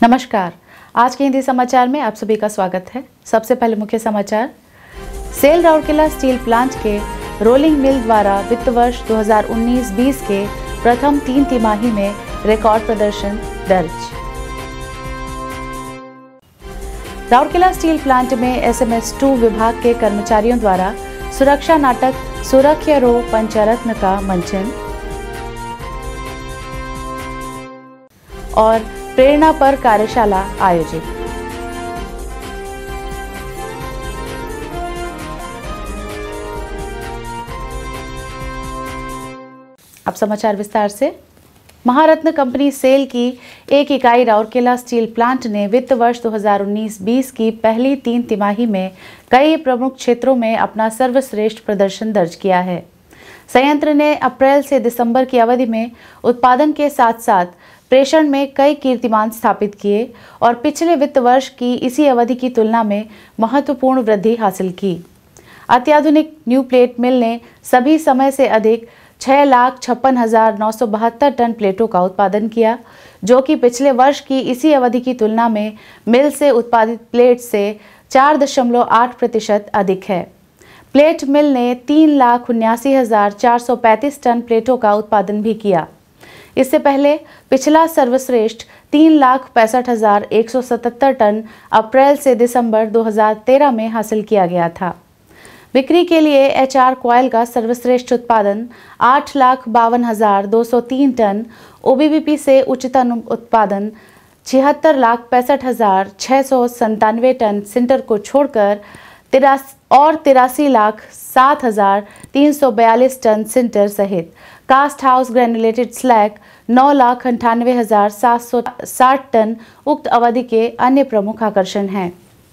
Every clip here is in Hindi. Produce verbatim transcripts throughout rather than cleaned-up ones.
नमस्कार। आज के हिंदी समाचार में आप सभी का स्वागत है। सबसे पहले मुख्य समाचार। सेल राउरकेला स्टील प्लांट के रोलिंग मिल द्वारा वित्त वर्ष दो हज़ार उन्नीस बीस के प्रथम तीन तिमाही में रिकॉर्ड प्रदर्शन दर्ज। राउरकेला स्टील प्लांट में एस एम एस टू विभाग के कर्मचारियों द्वारा सुरक्षा नाटक सुरक्षारो पंचरत्न का मंचन और प्रेरणा पर कार्यशाला आयोजित। अब समाचार विस्तार से। महारत्न कंपनी सेल की एक इकाई राउरकेला स्टील प्लांट ने वित्त वर्ष दो हज़ार उन्नीस बीस की पहली तीन तिमाही में कई प्रमुख क्षेत्रों में अपना सर्वश्रेष्ठ प्रदर्शन दर्ज किया है। संयंत्र ने अप्रैल से दिसंबर की अवधि में उत्पादन के साथ साथ प्रेषण में कई कीर्तिमान स्थापित किए और पिछले वित्त वर्ष की इसी अवधि की तुलना में महत्वपूर्ण वृद्धि हासिल की। अत्याधुनिक न्यू प्लेट मिल ने सभी समय से अधिक छह लाख छप्पन हजार नौ सौ बहत्तर टन प्लेटों का उत्पादन किया, जो कि पिछले वर्ष की इसी अवधि की तुलना में मिल से उत्पादित प्लेट से चार दशमलव आठ प्रतिशत अधिक है। प्लेट मिल ने तीन लाख उन्यासी हजार चार सौ पैंतीस टन प्लेटों का उत्पादन भी किया। इससे पहले पिछला सर्वश्रेष्ठ तीन लाख पैंसठ हजार एक सौ सतहत्तर टन अप्रैल से दिसंबर दो हज़ार तेरह में हासिल किया गया था। बिक्री के लिए एच आर कॉयल का सर्वश्रेष्ठ उत्पादन आठ लाख बावन हजार दो सौ तीन टन, ओ बी बी पी से उच्चतम उत्पादन छिहत्तर लाख पैंसठ हजार छः सौ संतानवे टन सिंटर को छोड़कर तिरासी और तिरासी लाख सात हजार तीन सौ बयालीस टन सिंटर सहित कास्ट हाउस ग्रेनुलेटेड स्लैग नौ लाख अंठानवे हजार सात सौ साठ टन उक्त अवधि के अन्य प्रमुख आकर्षण हैं।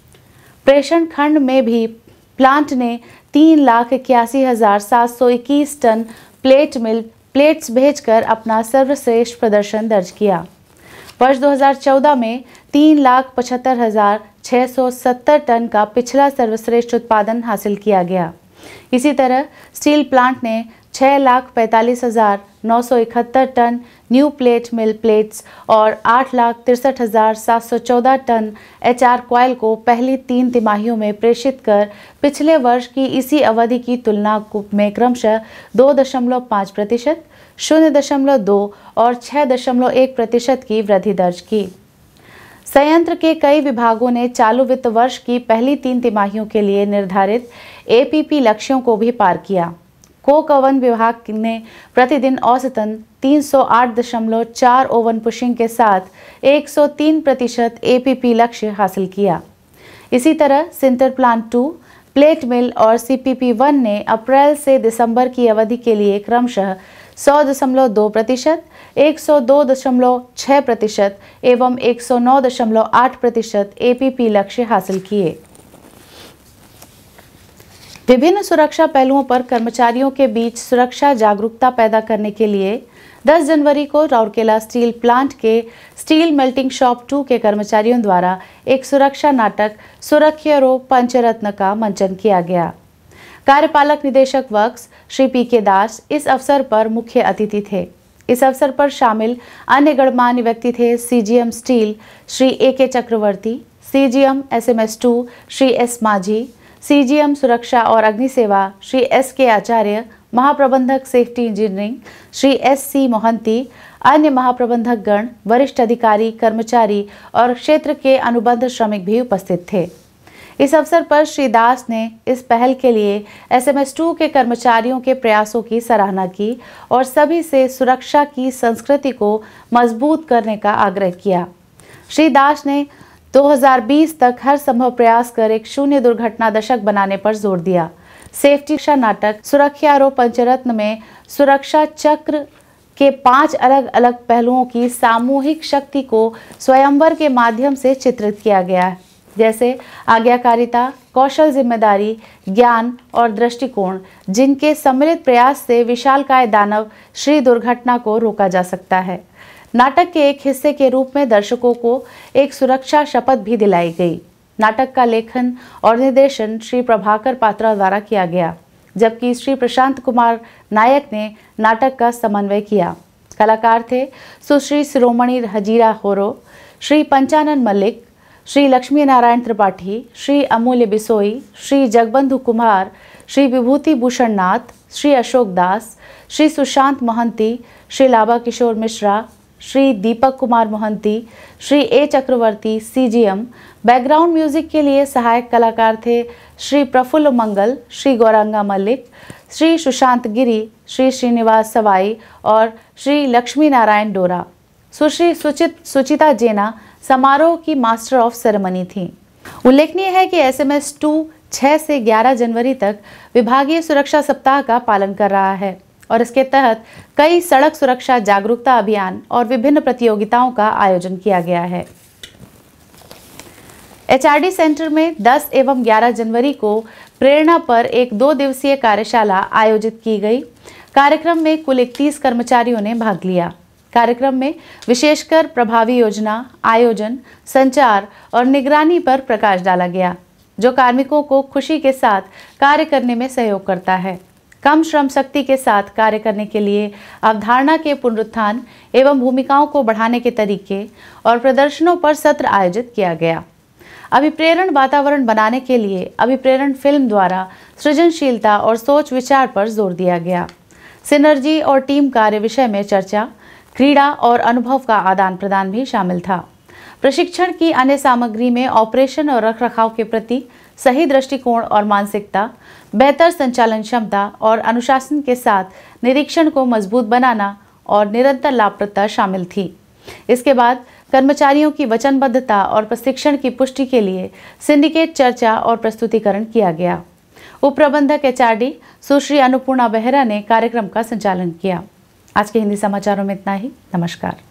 प्रेषण खंड में भी प्लांट ने तीन लाख इक्यासी हजार सात सौ इक्कीस टन प्लेट मिल प्लेट्स भेजकर अपना सर्वश्रेष्ठ प्रदर्शन दर्ज किया। वर्ष दो हज़ार चौदह में तीन लाख पचहत्तर हजार छः सौ सत्तर टन का पिछला सर्वश्रेष्ठ उत्पादन हासिल किया गया। इसी तरह स्टील प्लांट ने छः लाख पैंतालीस हजार नौ सौ इकहत्तर ton new plate mill plates और आठ लाख तिरसठ हजार सात सौ चौदह टन एच आर कॉयल को पहली तीन तिमाहियों में प्रेषित कर पिछले वर्ष की इसी अवधि की तुलना में क्रमशः दो दशमलव पाँच प्रतिशत, शून्य दशमलव दो और छः दशमलव एक प्रतिशत की वृद्धि दर्ज की। संयंत्र के कई विभागों ने चालू वित्त वर्ष की पहली तीन तिमाहियों के लिए निर्धारित ए पी पी लक्ष्यों को भी पार किया। कोक ओवन विभाग ने प्रतिदिन औसतन तीन सौ आठ दशमलव चार ओवन पुशिंग के साथ एक सौ तीन प्रतिशत ए पी पी लक्ष्य हासिल किया। इसी तरह sinter plant two, plate mill और सी पी पी वन ने अप्रैल से दिसंबर की अवधि के लिए क्रमशः सौ दशमलव दो प्रतिशत, एक सौ दो दशमलव छः प्रतिशत एवं एक सौ नौ दशमलव आठ प्रतिशत ए पी पी लक्ष्य हासिल किए। विभिन्न सुरक्षा पहलुओं पर कर्मचारियों के बीच सुरक्षा जागरूकता पैदा करने के लिए दस जनवरी को राउरकेला स्टील प्लांट के स्टील मेल्टिंग शॉप टू के कर्मचारियों द्वारा एक सुरक्षा नाटक सुरक्षारो पंचरत्न का मंचन किया गया। कार्यपालक निदेशक वर्क्स श्री पी के दास इस अवसर पर मुख्य अतिथि थे। इस अवसर पर शामिल अन्य गणमान्य व्यक्ति थे C G M steel Shri A K Chakraborty, C G M S M S two Shri S Majhi, C G M सुरक्षा और अग्नि सेवा श्री एस के आचार्य, महाप्रबंधक safety engineering Shri S C Mohanty, अन्य महाप्रबंधक गण, वरिष्ठ अधिकारी, कर्मचारी और क्षेत्र के अनुबंध श्रमिक भी उपस्थित थे। इस अवसर पर श्री दास ने इस पहल के लिए एस एम एस टू के कर्मचारियों के प्रयासों की सराहना की और सभी से सुरक्षा की संस्कृति को मजबूत करने का आग्रह किया। श्री दास ने दो हज़ार बीस तक हर संभव प्रयास कर एक शून्य दुर्घटना दशक बनाने पर जोर दिया। सेफ्टी का नाटक सुरक्षारो पंचरत्न में सुरक्षा चक्र के पांच अलग अलग पहलुओं की सामूहिक शक्ति को स्वयंवर के माध्यम से चित्रित किया गया है, जैसे आज्ञाकारिता, कौशल, जिम्मेदारी, ज्ञान और दृष्टिकोण, जिनके सम्मिलित प्रयास से विशालकाय दानव श्री दुर्घटना को रोका जा सकता है। नाटक के एक हिस्से के रूप में दर्शकों को एक सुरक्षा शपथ भी दिलाई गई। नाटक का लेखन और निर्देशन श्री प्रभाकर पात्रा द्वारा किया गया, जबकि श्री प्रशांत कुमार नायक ने नाटक का समन्वय किया। कलाकार थे सुश्री शिरोमणि हजीरा होरो, श्री पंचानन मल्लिक, श्री लक्ष्मी नारायण त्रिपाठी, श्री अमूल्य बिसोई, श्री जगबंधु कुमार, श्री विभूति भूषण नाथ, श्री अशोक दास, Shri Sushant Mahanti, Shri Labha Kishore Mishra, Shri Deepak Kumar Mohanty, Shri A Chakraborty CGM. Background music के लिए सहायक कलाकार थे श्री प्रफुल्ल मंगल, श्री गौरांगा मल्लिक, श्री सुशांत गिरी, श्री श्रीनिवास सवाई और श्री लक्ष्मी नारायण डोरा। सुश्री सुचित सुचिता जेना समारोह की मास्टर ऑफ सेरेमनी थी। उल्लेखनीय है कि एसएमएस टू छह से ग्यारह जनवरी तक विभागीय सुरक्षा सप्ताह का पालन कर रहा है और इसके तहत कई सड़क सुरक्षा जागरूकता अभियान और विभिन्न प्रतियोगिताओं का आयोजन किया गया है। एचआरडी सेंटर में दस एवं ग्यारह जनवरी को प्रेरणा पर एक दो दिवसीय कार्यशाला आयोजित की गई। कार्यक्रम में कुल इकतीस कर्मचारियों ने भाग लिया। कार्यक्रम में विशेषकर प्रभावी योजना, आयोजन, संचार और निगरानी पर प्रकाश डाला गया, जो कार्मिकों को खुशी के साथ कार्य करने में सहयोग करता है। कम श्रम शक्ति के साथ कार्य करने के लिए अवधारणा के पुनरुत्थान एवं भूमिकाओं को बढ़ाने के तरीके और प्रदर्शनों पर सत्र आयोजित किया गया। अभिप्रेरण वातावरण बनाने के लिए अभिप्रेरण फिल्म द्वारा सृजनशीलता और सोच विचार पर जोर दिया गया। सिनर्जी और टीम कार्य विषय में चर्चा, क्रीड़ा और अनुभव का आदान प्रदान भी शामिल था। प्रशिक्षण की अन्य सामग्री में ऑपरेशन और रखरखाव के प्रति सही दृष्टिकोण और मानसिकता, बेहतर संचालन क्षमता और अनुशासन के साथ निरीक्षण को मजबूत बनाना और निरंतर लाभप्रदता शामिल थी। इसके बाद कर्मचारियों की वचनबद्धता और प्रशिक्षण की पुष्टि के लिए सिंडिकेट चर्चा और प्रस्तुतिकरण किया गया। उप प्रबंधक एचआरडी सुश्री अन्नपूर्णा बेहरा ने कार्यक्रम का संचालन किया। आज के हिंदी समाचारों में इतना ही। नमस्कार।